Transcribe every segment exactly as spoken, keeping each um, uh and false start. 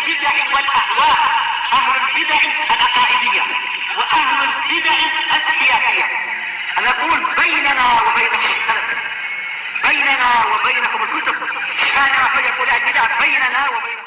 البدع والأهواء، أهل البدع العقائدية وأهل البدع السياسية. أنا أقول بيننا وبينكم السلف، بيننا وبينكم الكتب، كان فيقول البدع بيننا وبينكم.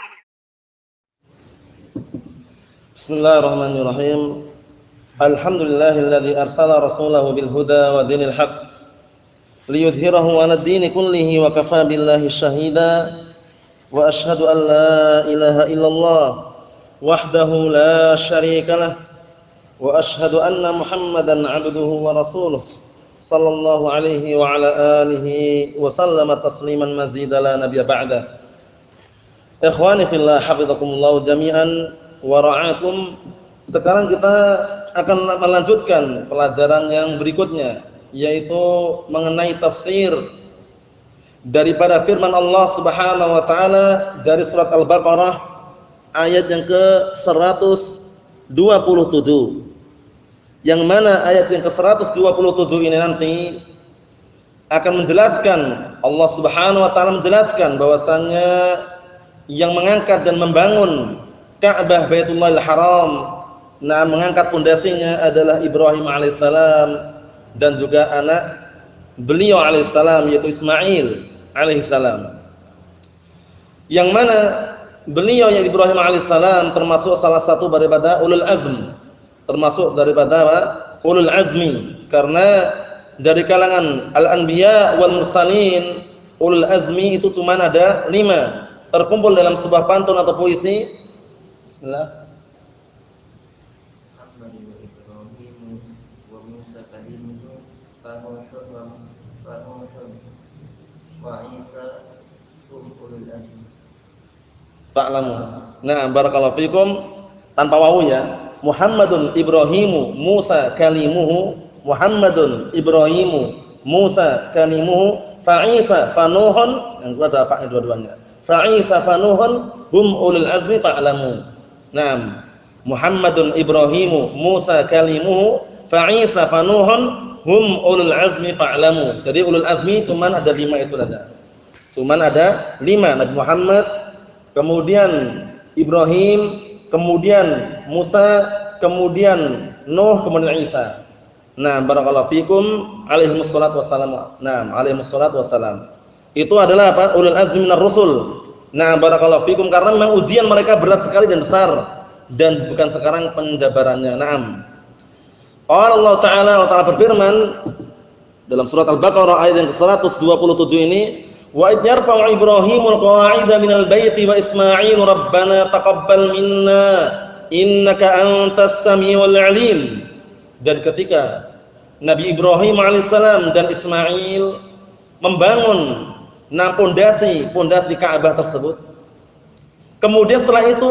بسم الله الرحمن الرحيم. الحمد لله الذي أرسل رسوله بالهدى ودين الحق ليظهره على الدين كله وكفى بالله شهيدا وأشهد أن لا إله إلا الله وحده لا شريك له وأشهد أن محمدا عبده ورسوله صلى الله عليه وعلى آله وسلم تسليما مزيدا لا نبي بعده. Ikhwani fillah, hafizakumullah jami'an wa ra'akum. Sekarang kita akan melanjutkan pelajaran yang berikutnya, yaitu mengenai tafsir daripada firman Allah Subhanahu wa taala dari surat Al-Baqarah ayat yang ke seratus dua puluh tujuh. Yang mana ayat yang ke seratus dua puluh tujuh ini nanti akan menjelaskan, Allah Subhanahu wa taala menjelaskan bahwasannya yang mengangkat dan membangun Ka'bah Baitullahil Haram, nah mengangkat pondasinya adalah Ibrahim alaihissalam dan juga anak beliau alaihissalam yaitu Ismail alaihissalam. Yang mana beliau yang Ibrahim alaihissalam termasuk salah satu daripada ulul azm, termasuk daripada ulul azmi, karena dari kalangan al-anbiya wal mursalin ulul azmi itu cuma ada lima, terkumpul dalam sebuah pantun atau puisi. Bismillah. Ta'lamu. Nah, barakallahu fikum, tanpa wawu ya. Muhammadun Ibrahimu Musa kalimuhu, Muhammadun Ibrahimu Musa kalimuhu, fa Isa fa Nuhun, yang kedua ada fa'il dua-duanya. Fa Isa fa Nuhun hum ulul azmi fa'lamu. Naam. Muhammadun Ibrahimu Musa kalimuhu, fa Isa fa Nuhun hum ulul azmi fa'lamu. Jadi ulul azmi cuman ada lima itu ada. Cuman ada lima, Nabi Muhammad, kemudian Ibrahim, kemudian Musa, kemudian Nuh, kemudian Isa. Nah, barakallahu fikum, alaihimus salatu wassalam. Nah, alaihimus salatu wassalam. Itu adalah apa? Ulul azmi minar rusul. Nah, barakallahu fikum, karena memang ujian mereka berat sekali dan besar, dan bukan sekarang penjabarannya. Naam. Allah Ta'ala Allah Ta'ala berfirman dalam surat Al-Baqarah ayat yang ke seratus dua puluh tujuh ini, wa idh yarfa'u Ibrahimul qawa'ida minal baiti wa Ismailu rabbana taqabbal minna innaka antas samiul alim. Dan ketika Nabi Ibrahim alaihissalam dan Ismail membangun nah pondasi pondasi Ka'bah tersebut, kemudian setelah itu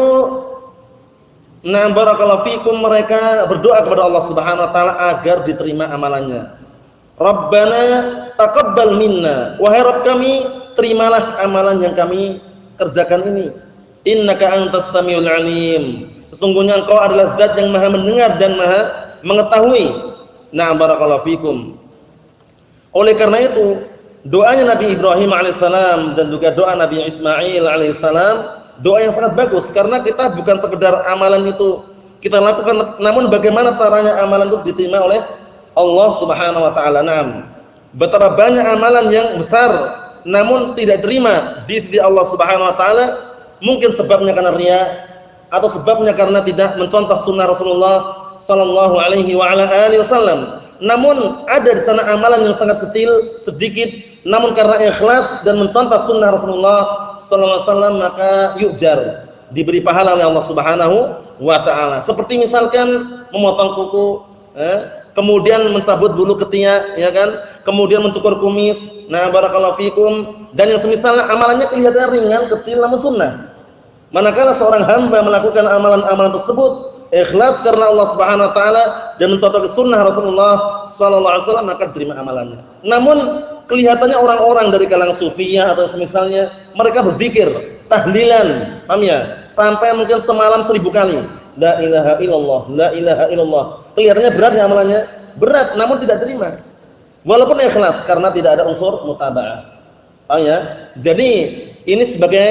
nah barakallahu fikum mereka berdoa kepada Allah Subhanahu wa taala agar diterima amalannya. Rabbana taqabbal minna, wahai Rabb kami, terimalah amalan yang kami kerjakan ini. Innaka antas samiul alim, sesungguhnya engkau adalah zat yang maha mendengar dan maha mengetahui. Nah barakallahu fikum. Oleh karena itu doanya Nabi Ibrahim alaihissalam dan juga doa Nabi Ismail alaihissalam, doa yang sangat bagus, karena kita bukan sekedar amalan itu kita lakukan, namun bagaimana caranya amalan itu diterima oleh Allah Subhanahu wa taala. Naam. Betapa banyak amalan yang besar namun tidak terima di sisi Allah Subhanahu wa taala, mungkin sebabnya karena riya atau sebabnya karena tidak mencontoh sunnah Rasulullah sallallahu alaihi wa ala alihi wasallam. Namun ada di sana amalan yang sangat kecil, sedikit, namun karena ikhlas dan mencontoh sunnah Rasulullah sallallahu alaihi wasallam maka yujar, diberi pahala oleh Allah Subhanahu wa taala. Seperti misalkan memotong kuku, eh, kemudian mencabut bulu ketiak, ya kan? Kemudian mencukur kumis. Nah, barakallahu fikum, dan yang semisalnya amalannya kelihatan ringan, kecil namun sunnah. Manakala seorang hamba melakukan amalan-amalan tersebut ikhlas karena Allah Subhanahu wa taala dan mencontoh sunnah Rasulullah sallallahu alaihi wasallam, maka diterima amalannya. Namun kelihatannya orang-orang dari kalangan sufiyah atau semisalnya mereka berzikir, tahlilan, paham ya? Sampai mungkin semalam seribu kali. La ilaha illallah, la ilaha illallah. Kelihatannya berat ya amalannya? Berat, namun tidak terima. Walaupun ikhlas karena tidak ada unsur mutaba'ah. Oh ya. Jadi ini sebagai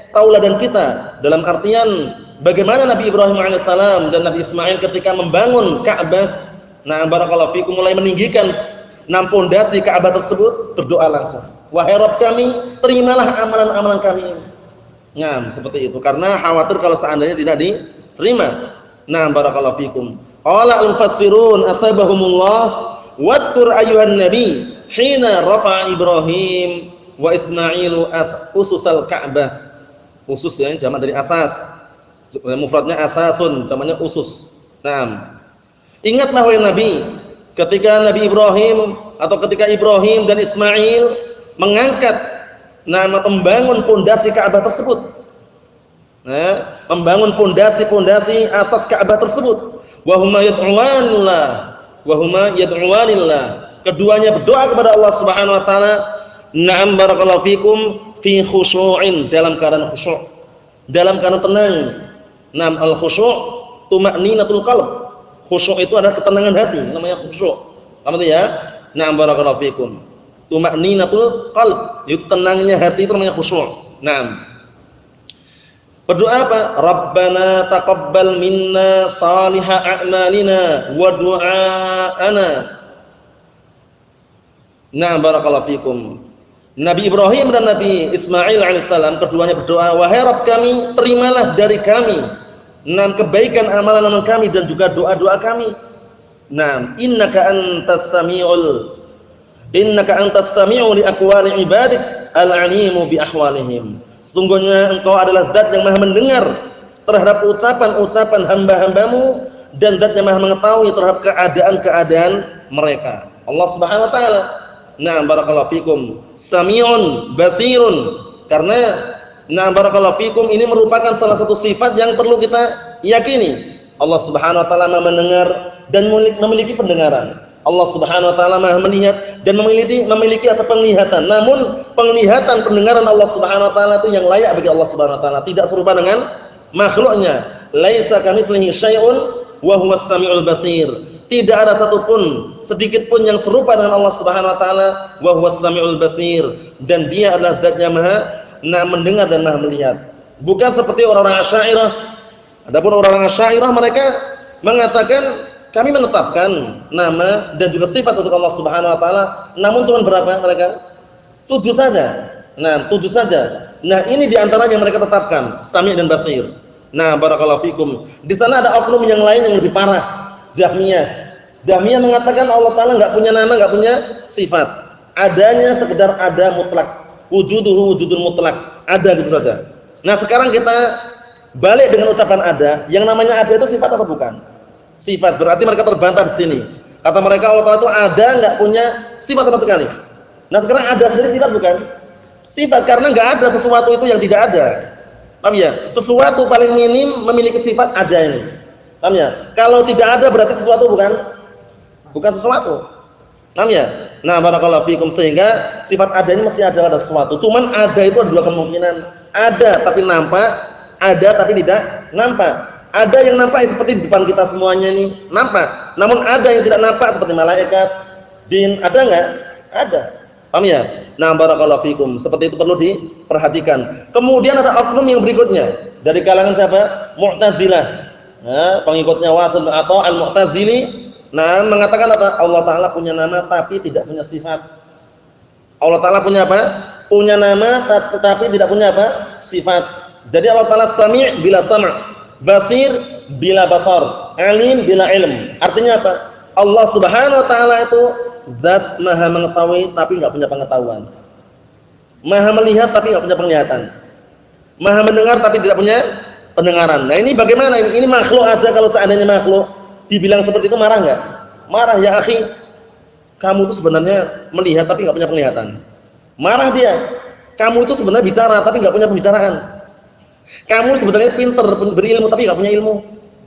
tauladan kita dalam artian bagaimana Nabi Ibrahim alaihissalam dan Nabi Ismail ketika membangun Ka'bah. Nah, barakallahu fikum, mulai meninggikan enam pondasi Ka'bah tersebut, berdoa langsung, wahai Rabb kami, terimalah amalan-amalan kami ini. Nah, seperti itu, karena khawatir kalau seandainya tidak diterima. Nah, barakallahu fikum. Qala al-mufassirun asabahumullah wadhkur ayyuhan nabi hina rafa'a Ibrahim wa Ismailu as ususal Ka'bah. Usus ya, jamak dari asas. Mufradnya asasun, jamaknya usus. Nah, ingatlah wahai Nabi, ketika Nabi Ibrahim atau ketika Ibrahim dan Ismail mengangkat nama membangun pondasi Ka'bah tersebut. Nah, membangun pondasi-pondasi asas Ka'bah tersebut. Wa huma yad'uwanillah, wa huma yad'uwanillah. Keduanya berdoa kepada Allah Subhanahu wa taala. Na'am barakallahu fikum fi khusyu'in, dalam keadaan khusyuk, dalam keadaan tenang. Naam al-khusyu' tuma'ninatul qalb. Khusyuk itu adalah ketenangan hati, namanya khusyuk. Paham ya? Na'am barakallahu fikum. Tuma'ninatul qalb, itu tenangnya hati itu namanya khusyuk. Naam. Berdoa apa? Rabbana taqabbal minna salihah a'malina wa du'aana. Na'am barakallahu fikum. Nabi Ibrahim dan Nabi Ismail alaihissalam keduanya berdoa, wahai Rabb kami, terimalah dari kami enam kebaikan amalan-amalan kami dan juga doa-doa kami. Naam, innaka antas samiul innaka antas sami'u li aqwali ibadik al-'alimu bi ahwalihim. Sesungguhnya engkau adalah zat yang maha mendengar terhadap ucapan-ucapan hamba-hambamu dan zat yang maha mengetahui terhadap keadaan-keadaan mereka. Allah Subhanahu wa taala. Na'am barakallahu fikum. Sami'un basirun. Karena na'am barakallahu fikum ini merupakan salah satu sifat yang perlu kita yakini. Allah Subhanahu wa taala Maha mendengar dan memiliki pendengaran. Allah Subhanahu wa taala Maha melihat dan memiliki memiliki apa penglihatan. Namun penglihatan, pendengaran Allah Subhanahu wa taala itu yang layak bagi Allah Subhanahu wa taala, tidak serupa dengan makhluknya. Laisa kamitslihi syai'un wa huwas samiul basir. Tidak ada satupun sedikit pun yang serupa dengan Allah Subhanahu wa taala, wa huwas samiul basir, dan dia adalah zat yang maha nah mendengar dan maha melihat. Bukan seperti orang-orang Asy'ariyah. Adapun orang-orang Asy'ariyah mereka mengatakan kami menetapkan nama dan juga sifat untuk Allah Subhanahu wa taala, namun cuma berapa mereka? Tujuh saja. Nah, tujuh saja. Nah, ini di antaranya mereka tetapkan Sami' dan Basir. Nah, barakallahu fikum. Di sana ada oknum yang lain yang lebih parah. Jahmiyah. Jahmiyah mengatakan Allah Ta'ala enggak punya nama, enggak punya sifat. Adanya sekedar ada mutlak. Wujuduhu wujudul mutlak. Ada gitu saja. Nah, sekarang kita balik dengan ucapan ada. Yang namanya ada itu sifat atau bukan? Sifat. Berarti mereka terbantah di sini. Kata mereka Allah Ta'ala itu ada, enggak punya sifat sama sekali. Nah, sekarang ada sendiri sifat bukan? Sifat, karena enggak ada sesuatu itu yang tidak ada. Paham ya? Sesuatu paling minim memiliki sifat ada ini. Paham ya? Kalau tidak ada berarti sesuatu bukan bukan sesuatu. Paham ya? Nah, barakallahu fikum, sehingga sifat ada ini mesti ada pada sesuatu. Cuman ada itu ada dua kemungkinan. Ada tapi nampak, ada tapi tidak nampak. Ada yang nampak seperti di depan kita semuanya ini, nampak. Namun ada yang tidak nampak seperti malaikat, jin, ada enggak? Ada. Paham ya? Nah, barakallahu fikum. Seperti itu perlu diperhatikan. Kemudian ada oknum yang berikutnya dari kalangan siapa? Mu'tazilah. Nah, pengikutnya Wasil atau Al-Mu'tazili, nah mengatakan apa? Allah Ta'ala punya nama tapi tidak punya sifat. Allah Ta'ala punya apa? Punya nama tetapi tidak punya apa? Sifat. Jadi Allah Ta'ala Sami' bila sam', Basir bila basar, Alim bila ilm. Artinya apa? Allah Subhanahu wa taala itu zat maha mengetahui tapi enggak punya pengetahuan. Maha melihat tapi enggak punya penglihatan. Maha mendengar tapi tidak punya pendengaran. Nah, ini bagaimana ini? Ini makhluk aja, kalau seandainya makhluk dibilang seperti itu marah enggak? Marah ya akhi. Kamu itu sebenarnya melihat tapi enggak punya penglihatan. Marah dia. Kamu itu sebenarnya bicara tapi enggak punya pembicaraan. Kamu sebenarnya pinter, berilmu tapi enggak punya ilmu.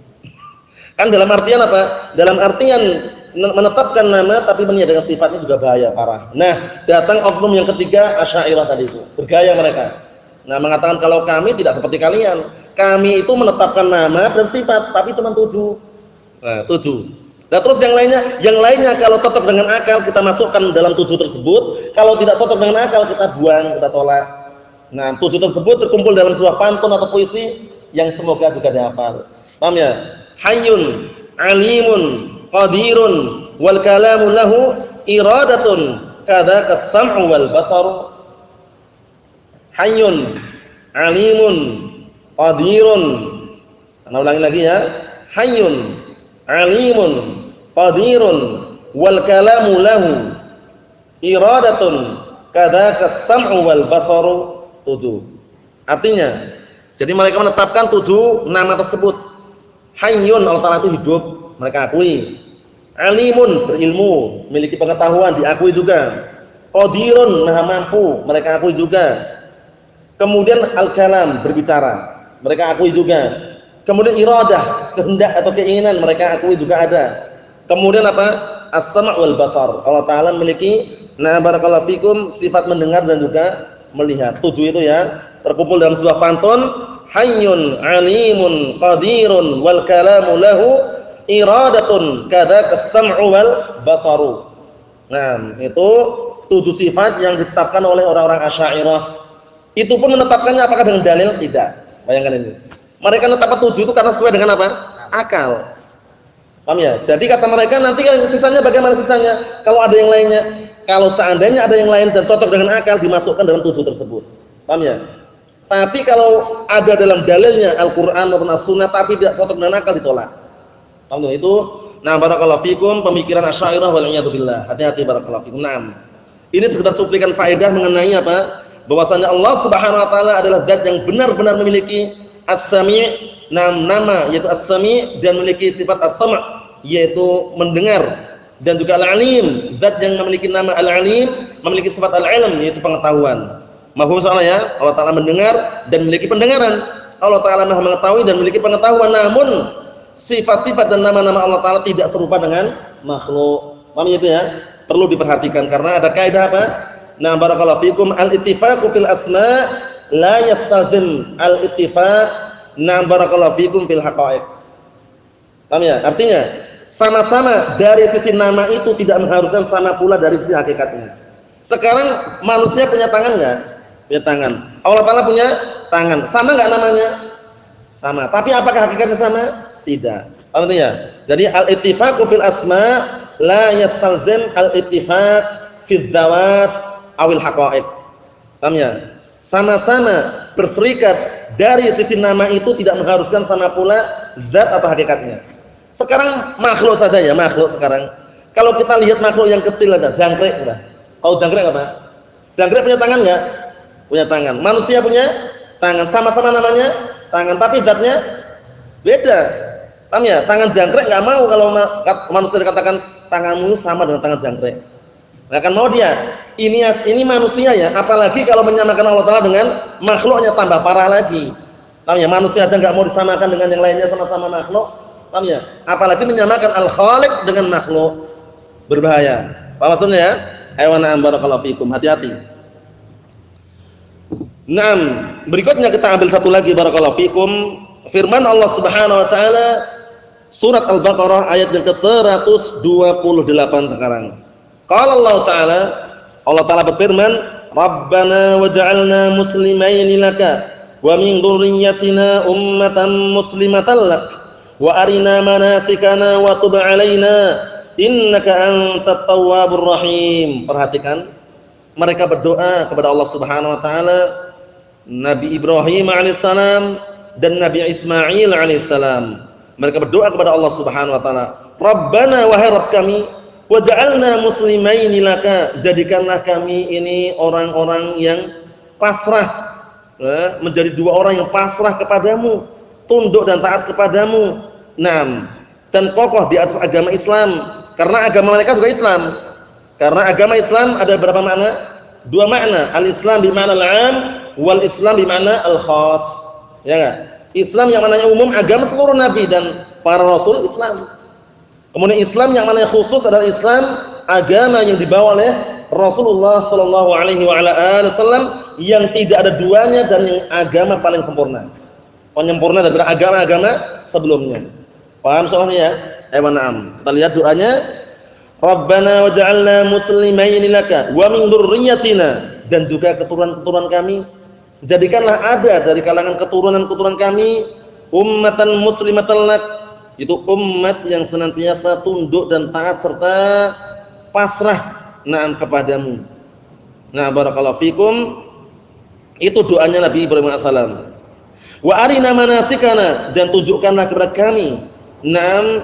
Kan dalam artian apa? Dalam artian menetapkan nama tapi meniadakan sifatnya juga bahaya, parah. Nah, datang oknum yang ketiga, Asy'ariyah tadi itu. Bergaya mereka. Nah, mengatakan kalau kami tidak seperti kalian. Kami itu menetapkan nama dan sifat tapi cuma tujuh. Nah, tujuh. Nah, terus yang lainnya, yang lainnya kalau cocok dengan akal kita masukkan dalam tujuh tersebut, kalau tidak cocok dengan akal kita buang, kita tolak. Nah, tujuh tersebut terkumpul dalam sebuah pantun atau puisi yang semoga juga dihafal. Paham ya? Hayyun, alimun, qadirun, wal kalamu lahu iradatun, kadzaka as-sam'u wal basaru. Hayyun, alimun, qadirun. Ana ulangi lagi ya. Hayyun, alimun, qadirun, wal kalamu lahu iradatun, kadzaka as-sam'u wal basaru. Tujuh. Artinya, jadi mereka menetapkan tujuh nama tersebut. Hayyun, Allah Ta'ala itu hidup, mereka akui. Alimun, berilmu, memiliki pengetahuan, diakui juga. Qadirun, maha mampu, mereka akui juga. Kemudian al-kalam, berbicara, mereka akui juga. Kemudian iradah, kehendak atau keinginan, mereka akui juga ada. Kemudian apa? As-sam' wal basar. Allah Ta'ala memiliki, nah barakallahu fikum, sifat mendengar dan juga melihat. Tujuh itu ya, terkumpul dalam sebuah pantun. Hayyun, alimun, qadirun, wal kalamu lahu iradatun, kadzaka as-sam'u wal basaru. Nah, itu tujuh sifat yang ditetapkan oleh orang-orang Asy'ariyah. Itu pun menetapkannya apakah dengan dalil? Tidak. Bayangkan ini. Mereka menetapkan tujuh itu karena sesuai dengan apa? Akal. Paham ya? Jadi kata mereka, nanti kan sisanya bagaimana sisanya? Kalau ada yang lainnya, kalau seandainya ada yang lain dan cocok dengan akal, dimasukkan dalam tujuh tersebut. Paham ya? Tapi kalau ada dalam dalilnya Al-Qur'an maupun As-Sunnah tapi tidak cocok dengan akal, ditolak. Paham ya? Itu nah barakallahu fikum pemikiran Asy'ariyah wal iyad billah. Hati-hati barakallahu fikum. Naam. Ini sekedar cuplikan faedah mengenai apa? Bahwasanya Allah Subhanahu wa taala adalah zat yang benar-benar memiliki As-Sami', nama yaitu As-Sami' dan memiliki sifat As-Sam' yaitu mendengar, dan juga Al-Alim, zat yang memiliki nama Al-Alim, memiliki sifat Al-Ilm yaitu pengetahuan. Mafhum soalnya ya? Allah Ta'ala mendengar dan memiliki pendengaran. Allah Ta'ala Maha mengetahui dan memiliki pengetahuan, namun sifat-sifat dan nama-nama Allah Ta'ala tidak serupa dengan makhluk. Paham itu ya? Perlu diperhatikan karena ada kaidah apa? Nah, barakallahu fikum, al-ittifaqu fil asma' la yastalzim al-ittifaq, nah barakallahu fikum fil haqa'iq. Paham ya? Artinya, sama-sama dari sisi nama itu tidak mengharuskan sama pula dari sisi hakikatnya. Sekarang manusia punya tangan enggak? Punya tangan. Allah Ta'ala punya tangan. Sama enggak namanya? Sama. Tapi apakah hakikatnya sama? Tidak. Paham itu ya? Jadi al-ittifaqu fil asma' la yastalzim al-ittifaq fil dzawat awil haqa'iq. Paham ya? Sama-sama berserikat dari sisi nama itu tidak mengharuskan sama pula zat atau hakikatnya. Sekarang makhluk saja ya, makhluk sekarang. Kalau kita lihat makhluk yang kecil aja, jangkrik udah. Tahu jangkrik apa? Jangkrik punya tangan enggak? Punya tangan. Manusia punya tangan, sama-sama namanya tangan, tapi zatnya beda. Paham ya? Tangan jangkrik enggak mau kalau manusia dikatakan tanganmu sama dengan tangan jangkrik. Enggak akan mau dia. Ini ini manusia ya, apalagi kalau menyamakan Allah Ta'ala dengan makhluknya tambah parah lagi. Paham ya? Manusia aja enggak mau disamakan dengan yang lainnya sama-sama makhluk. Paham ya? Apalagi menyamakan Al-Khaliq dengan makhluk. Berbahaya. Paham maksudnya ya? Aywana barakallahu fikum. Hati-hati. Naam, berikutnya kita ambil satu lagi barakallahu fikum. Firman Allah Subhanahu wa taala surat Al-Baqarah ayat yang ke seratus dua puluh delapan sekarang. Qala Allah Ta'ala, Allah Ta'ala berfirman, Rabbana waj'alna muslimaini laka wa min dhurriyyatina ummatan muslimatan lak wa arina manasikana wa tub 'alaina innaka antat tawwabur rahim. Perhatikan, mereka berdoa kepada Allah Subhanahu wa taala, Nabi Ibrahim alaihissalam dan Nabi Ismail alaihissalam. Mereka berdoa kepada Allah Subhanahu wa taala, Rabbana wahai Rabb kami, waj'alna muslimaini laka, jadikanlah kami ini orang-orang yang pasrah, menjadi dua orang yang pasrah kepadamu, tunduk dan taat kepadamu. Naam, dan kokoh di atas agama Islam, karena agama mereka juga Islam. Karena agama Islam ada berapa makna? Dua makna. Al-Islam bima'na al-'am wal Islam bima'na al-khas. Ya enggak? Islam yang maknanya umum, agama seluruh nabi dan para rasul Islam. Kemudian Islam yang maknanya khusus adalah Islam, agama yang dibawa oleh Rasulullah sallallahu alaihi wa ala alihi wasallam yang tidak ada duanya dan yang agama paling sempurna. Penyempurna daripada agama-agama sebelumnya. Paham soalnya ya? Ayo na'am. Kita lihat doanya. Rabbana waj'alna muslimaini laka wa min dzurriyyatina, dan juga keturunan-keturunan kami Jadikanlah ada dari kalangan keturunan-keturunan kami ummatan muslimatan lak, itu umat yang senantiasa tunduk dan taat serta pasrah na'am kepadamu. Nah, barakallahu fikum. Itu doanya Nabi Ibrahim alaihissalam. Wa arina manasikana, dan tunjukkanlah kepada kami na'am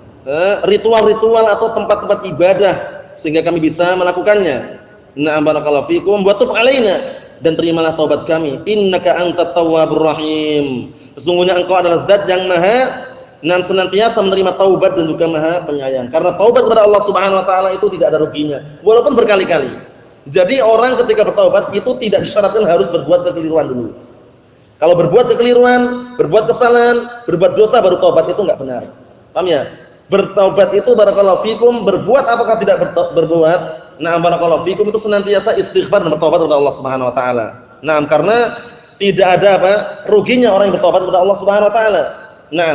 ritual-ritual atau tempat-tempat ibadah sehingga kami bisa melakukannya. Na'am barakallahu fikum wa tub alaina, dan terimalah taubat kami. Innaka antat tawwabur rahim. Sesungguhnya engkau adalah zat yang maha dan senantiasa menerima taubat dan juga maha penyayang. Karena taubat kepada Allah Subhanahu wa taala itu tidak ada ruginya walaupun berkali-kali. Jadi orang ketika bertaubat itu tidak disyaratkan harus berbuat kekeliruan dulu. Kalau berbuat kekeliruan, berbuat kesalahan, berbuat dosa baru taubat itu enggak benar. Paham ya? Bertaubat itu barakallahu fikum, berbuat apakah tidak berbuat? Nah, barakallahu fikum itu senantiasa istighfar dan bertaubat kepada Allah Subhanahu wa taala. Nah, karena tidak ada apa? Ruginya orang yang bertaubat kepada Allah Subhanahu wa taala. Nah,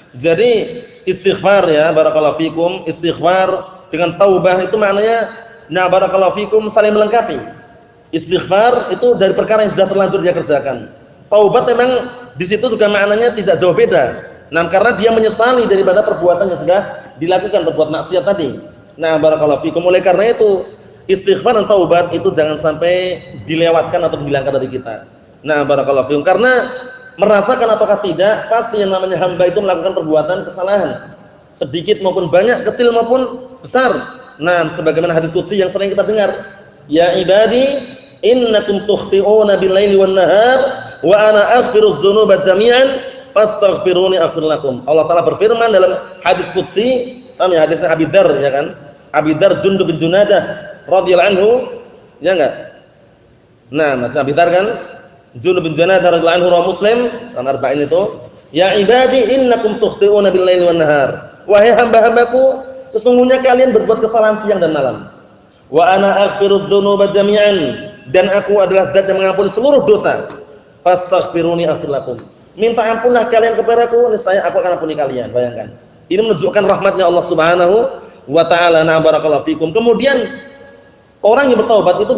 jadi istighfar ya barakallahu fikum, istighfar dengan taubah itu maknanya nah barakallahu fikum saling melengkapi. Istighfar itu dari perkara yang sudah terlanjur dia kerjakan. Taubat memang di situ juga maknanya tidak jauh beda. Nah, karena dia menyesali daripada perbuatan yang sudah dilakukan, berbuat maksiat tadi. Nah, barakallahu fikum. Oleh karena itu, istighfar dan taubat itu jangan sampai dilewatkan atau dihilangkan dari kita. Nah, barakallahu fikum. Karena merasakan ataukah tidak, pasti yang namanya hamba itu melakukan perbuatan kesalahan. Sedikit maupun banyak, kecil maupun besar. Nah, sebagaimana hadis qudsi yang sering kita dengar, ya ibadi innakum tukhti'una bil-laili wan-nahar wa ana aghfiru dzunuba jami'an fastaghfiruni aghfir lakum. Allah Taala berfirman dalam hadis qudsi, paham ya, hadisnya Abi Dzar ya kan? Abi Dzar Jundub bin Junadah radhiyallahu anhu, ya enggak? Nah, masih Abi Dzar kan? Jundub bin Junadah radhiyallahu anhu rawi Muslim, nomor arba'in itu, ya ibadi innakum tukhti'una bil-laili wan-nahar. Wahai hamba-hambaku, sesungguhnya kalian berbuat kesalahan siang dan malam. Wa ana aghfiru dzunuba jami'an, dan aku adalah zat yang mengampuni seluruh dosa. Fastaghfiruni aghfir lakum. Minta ampunlah kalian kepadaku, niscaya aku akan ampuni kalian. Bayangkan. Ini menunjukkan rahmatnya Allah Subhanahu wa taala. Na barakallahu fikum. Kemudian orang yang bertaubat itu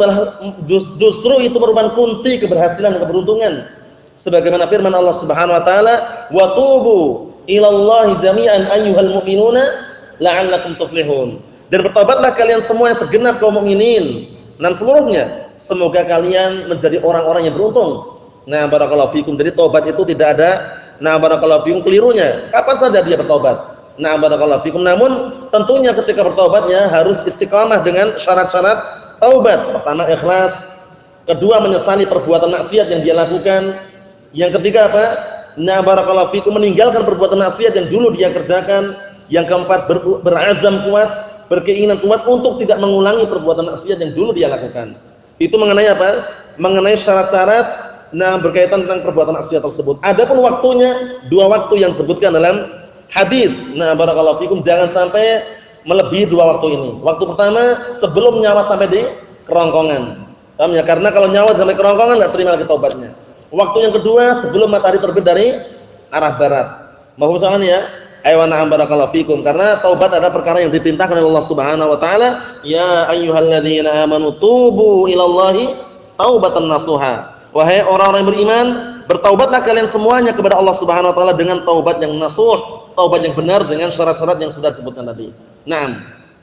justru itu merupakan kunci keberhasilan dan keberuntungan. Sebagaimana firman Allah Subhanahu wa taala, "Wa tubu ilallahi jami'an ayyuhal mu'minuna la'allakum tuflihun." Dan bertobatlah kalian semua yang segenap kaum mukminin, dan seluruhnya, semoga kalian menjadi orang-orang yang beruntung. Nah, barakallahu fikum. Jadi taubat itu tidak ada nah barakallahu fikum kelirunya. Kapan saja dia bertobat. Nah, barakallahu fikum. Namun tentunya ketika bertobatnya harus istiqamah dengan syarat-syarat taubat. Pertama, ikhlas. Kedua, menyesali perbuatan maksiat yang dia lakukan. Yang ketiga apa? Nah, barakallahu fikum, meninggalkan perbuatan maksiat yang dulu dia kerjakan. Yang keempat, ber, berazam kuat, berkeinginan kuat untuk tidak mengulangi perbuatan maksiat yang dulu dia lakukan. Itu mengenai apa? Mengenai syarat-syarat nah berkaitan tentang perbuatan maksiat tersebut. Adapun waktunya, dua waktu yang disebutkan dalam hadis. Nah, barakallahu fikum, jangan sampai melebihi dua waktu ini. Waktu pertama sebelum nyawa sampai di kerongkongan. Paham ya? Karena kalau nyawa sampai kerongkongan enggak terima lagi taubatnya. Waktu yang kedua sebelum matahari terbit dari arah barat. Mohon saran ya. Aywa na'am barakallahu fikum. Karena taubat adalah perkara yang diperintahkan oleh Allah Subhanahu wa taala, ya ayyuhalladzina amanu tubu ilallahi taubatan nasuha. Wahai orang-orang yang beriman, bertaubatlah kalian semuanya kepada Allah Subhanahu wa taala dengan taubat yang nasuh, taubat yang benar dengan syarat-syarat yang sudah disebutkan tadi. Naam.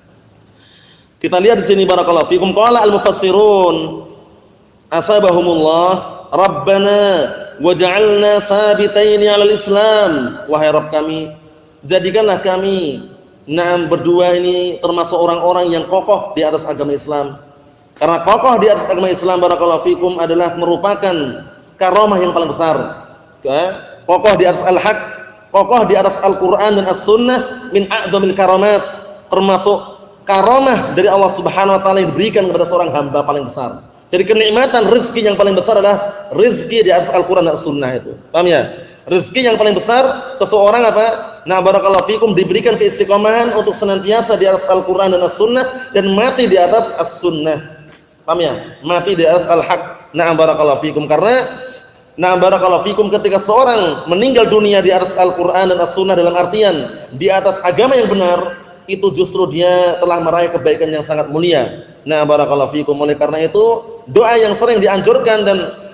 Kita lihat di sini barakallahu fikum, qala al-mufassirun asabahumullah rabbana waj'alna thabitaini 'alal islam. Wahai Rabb kami, jadikanlah kami naam berdua ini termasuk orang-orang yang kokoh di atas agama Islam. Karena kokoh di atas agama Islam barakallahu fikum adalah merupakan karamah yang paling besar. Kokoh di atas al-haq, kokoh di atas Al-Qur'an dan As-Sunnah min a'dzamil karamat, termasuk karamah dari Allah Subhanahu wa taala yang diberikan kepada seorang hamba paling besar. Jadi kenikmatan rezeki yang paling besar adalah rezeki di atas Al-Qur'an dan As-Sunnah itu. Paham ya? Rezeki yang paling besar seseorang apa? Nah, barakallahu fikum, diberikan keistiqomahan untuk senantiasa di atas Al-Qur'an dan As-Sunnah dan mati di atas As-Sunnah. Paham ya? Mati di atas al-haq. Na'am barakallahu fikum. Karena na'am barakallahu fikum, ketika seorang meninggal dunia di atas Al-Qur'an dan As-Sunnah dalam artian di atas agama yang benar, itu justru dia telah meraih kebaikan yang sangat mulia. Na'am barakallahu fikum. Oleh karena itu, doa yang sering dianjurkan dan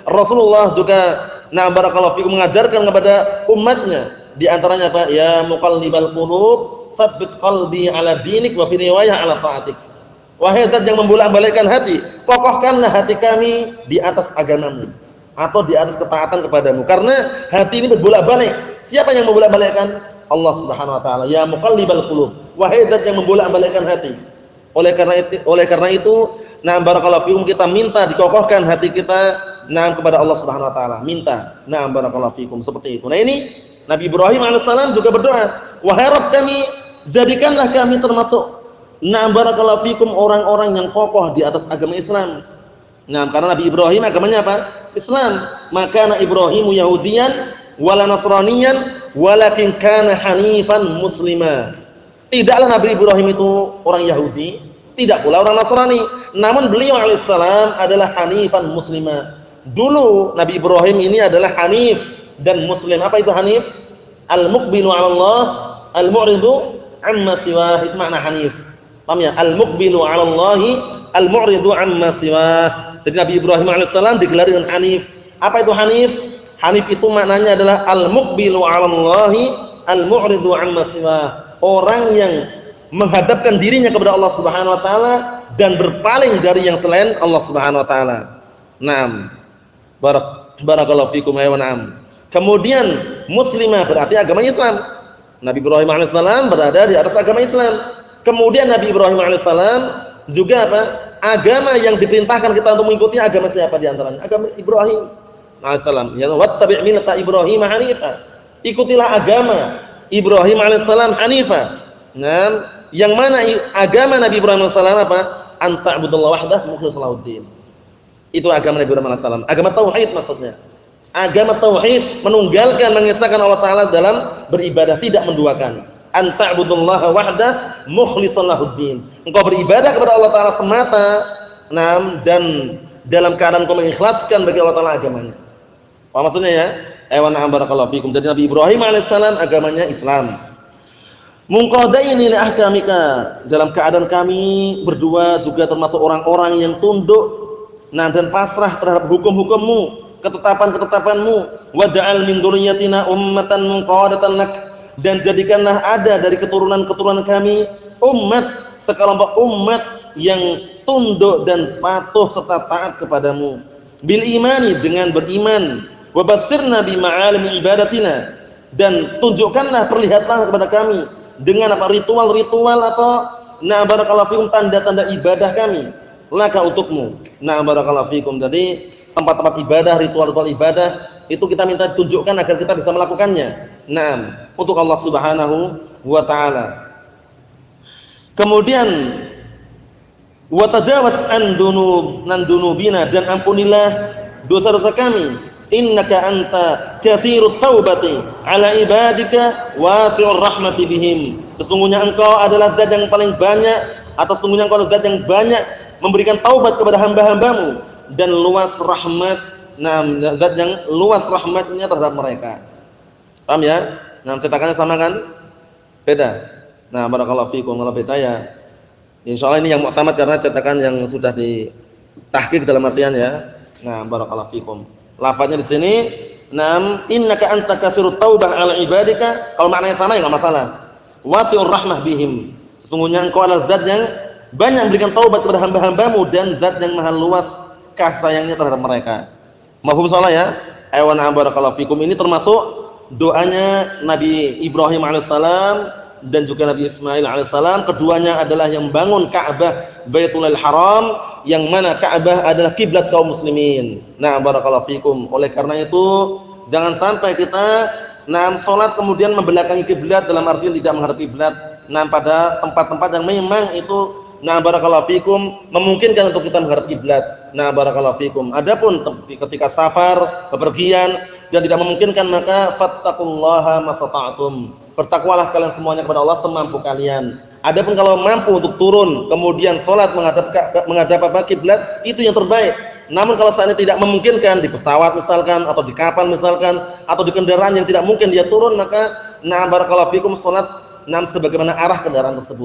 Rasulullah juga nah barakallahu fikum mengajarkan kepada umatnya, di antaranya apa? Ya muqallibal qulub, tsabbit qalbi ala dinik wa fi riwayah ala ta'atik. Wahai zat yang membolak-balikkan hati, kokohkanlah hati kami di atas agamamu atau di atas ketaatan kepadamu. Karena hati ini berbolak-balik. Siapa yang membolak-balikkan? Allah Subhanahu wa taala. Ya muqallibal qulub, wahai zat yang membolak-balikkan hati. Oleh karena itu, oleh karena itu, nah barakallahu fikum kita minta dikokohkan hati kita nah kepada Allah Subhanahu wa taala. Minta. Nah barakallahu fikum seperti itu. Nah ini Nabi Ibrahim alaihissalam juga berdoa, wahai Rabb kami, jadikanlah kami termasuk nah barakallahu fikum orang-orang yang kokoh di atas agama Islam. Nah, karena Nabi Ibrahim agamanya apa? Islam. Maka Nabi Ibrahim Yahudiyan wala Nasraniyan walakin kana hanifan muslima. Tidaklah Nabi Ibrahim itu orang Yahudi, tidak pula orang Nasrani, namun beliau alaihissalam adalah hanifan muslima. Dulu Nabi Ibrahim ini adalah hanif dan muslim. Apa itu hanif? Al-muqbilu 'ala Allah, al-mu'ridu 'amma siwah. Itu makna hanif. Paham ya? Al-muqbilu 'ala Allah, al-mu'ridu 'amma siwah. Jadi Nabi Ibrahim alaihissalam digelar dengan hanif. Apa itu hanif? Hanif itu maknanya adalah al-muqbilu 'ala Allah, al-mu'ridu 'amma siwah. Orang yang menghadapkan dirinya kepada Allah Subhanahu wa taala dan berpaling dari yang selain Allah Subhanahu wa taala. Naam. Barak barakallahu fikum wa na'am. Kemudian muslimah berarti agama Islam. Nabi Ibrahim alaihissalam berada di atas agama Islam. Kemudian Nabi Ibrahim alaihissalam juga apa? Agama yang diperintahkan kita untuk mengikuti agama siapa di antaranya? Agama Ibrahim alaihissalam. Ya, wattabi' millata Ibrahim hanifa. Ikutilah agama Ibrahim alaihissalam hanifa. Nah, yang mana agama Nabi Ibrahim alaihissalam apa? Anta'budallaha wahdahu mukhlishan lahuddin. Itu agama Nabi Ibrahim alaihissalam. Agama tauhid maksudnya. Agama tauhid menunggalkan, mengesahkan Allah taala dalam beribadah, tidak menduakan. Anta'budallaha wahdahu mukhlishan lahuddin. Engkau beribadah kepada Allah taala semata, nah, dan dalam keadaan kau mengikhlaskan bagi Allah taala agamanya. Apa maksudnya ya? Ayo na'am barakallahu fikum. Jadi Nabi Ibrahim alaihissalam agamanya Islam. Munqadaini li ahkamika, dalam keadaan kami berdua juga termasuk orang-orang yang tunduk nah dan pasrah terhadap hukum-hukummu, ketetapan-ketetapanmu. Waj'al min dzurriyyatina ummatan munqadatan lak, dan jadikanlah ada dari keturunan-keturunan kami umat, sekelompok umat yang tunduk dan patuh serta taat kepadamu. Bil imani, dengan beriman. Wa bassirna bi ma'alim ibadatina, dan tunjukkanlah, perlihatlah kepada kami dengan apa? Ritual-ritual atau na barakallahu fikum tanda-tanda ibadah kami. Laka untukmu. Na barakallahu fikum. Jadi tempat-tempat ibadah, ritual-ritual ibadah itu kita minta tunjukkan agar kita bisa melakukannya. Naam, untuk Allah Subhanahu wa taala. Kemudian wa tajawaz an dunub nan dunubina, dan ampunilah dosa-dosa kami. Innaka anta katsirut taubati ala ibadika wasi'ur rahmati bihim. Sesungguhnya engkau adalah zat yang paling banyak, atau sesungguhnya engkau adalah zat yang banyak memberikan taubat kepada hamba-hambamu, dan luas rahmat, nah zat yang luas rahmatnya terhadap mereka. Paham ya? Nah, cetakannya sama kan? Beda. Nah, barakallahu fikum. Kalau beda ya insyaallah ini yang mu'tamad karena cetakan yang sudah ditahqiq dalam artian ya. Nah, barakallahu fikum. Lafaznya di sini, "Nam innaka anta katsirut taubah 'ala ibadika." Kalau maknanya sama ya enggak masalah. Wasi'ur rahmah bihim. Sesungguhnya engkau adalah zat yang banyak memberikan taubat kepada hamba-hambamu, dan zat yang maha luas kasih sayangnya terhadap mereka. Mafhum salah ya? Ayo na'am barakallahu fikum. Ini termasuk doanya Nabi Ibrahim alaihissalam dan juga Nabi Ismail alaihissalam. Keduanya adalah yang membangun Ka'bah Baitullah Haram, yang mana Ka'bah adalah kiblat kaum muslimin. Nah, barakallahu fikum. Oleh karena itu, jangan sampai kita nah salat kemudian membelakangi kiblat, dalam artian tidak menghadap kiblat. Nah, pada tempat-tempat yang memang itu nah barakallahu fikum memungkinkan untuk kita menghadap kiblat. Nah, barakallahu fikum. Adapun ketika safar, bepergian dan tidak memungkinkan, maka fattaqullaha masata'tum. Bertakwalah kalian semuanya kepada Allah semampu kalian. Adapun kalau mampu untuk turun kemudian salat menghadap menghadap apa kiblat, itu yang terbaik. Namun kalau saatnya tidak memungkinkan, di pesawat misalkan, atau di kapal misalkan, atau di kendaraan yang tidak mungkin dia turun, maka nah barakallahu fikum salat nam sebagaimana arah kendaraan tersebut.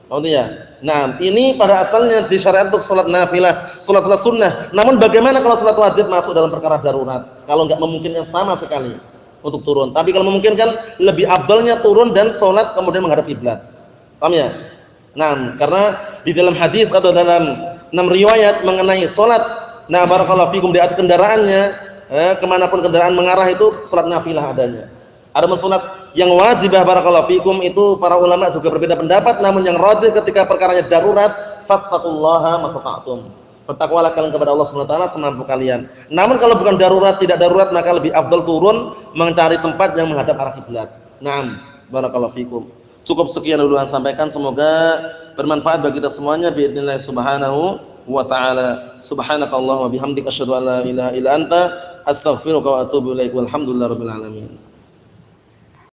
Oh ya. Nah, ini pada asalnya disyariat untuk salat nafilah, salat-salat sunnah. Namun bagaimana kalau salat wajib masuk dalam perkara darurat? Kalau enggak memungkinkan sama sekali untuk turun. Tapi kalau memungkinkan lebih afdalnya turun dan salat kemudian menghadap kiblat. Paham ya? Nah, karena di dalam hadis atau dalam enam riwayat mengenai salat, nah barakallahu fikum di atas kendaraannya, eh, kemanapun kendaraan mengarah itu salat nafilah adanya. Ada salat yang wajibah barakallahu fikum itu para ulama juga berbeda pendapat, namun yang rajih ketika perkaranya darurat, fattaqullaha masata'tum. Bertakwalah kalian kepada Allah Subhanahu wa taala semampu kalian. Namun kalau bukan darurat, tidak darurat, maka lebih afdal turun mencari tempat yang menghadap arah kiblat. Naam, barakallahu fikum. Cukup sekian dulu yang sampaikan, semoga bermanfaat bagi kita semuanya biidznillah subhanahu wa ta'ala. Subhanakallahumma bihamdika asyhadu an la ilaha illa anta astaghfiruka wa atubu ilaik. Walhamdulillahirabbil alamin.